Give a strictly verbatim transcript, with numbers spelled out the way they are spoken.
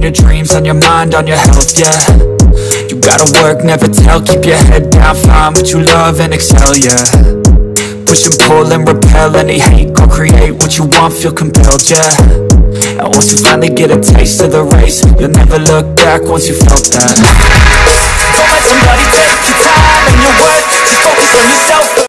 your dreams, on your mind, on your health, yeah. You gotta work, never tell, keep your head down, find what you love and excel, yeah. Push and pull and repel any hate, go create what you want, feel compelled, yeah. And once you finally get a taste of the race, you'll never look back once you felt that. Don't let somebody take your time and your worth, just focus on yourself.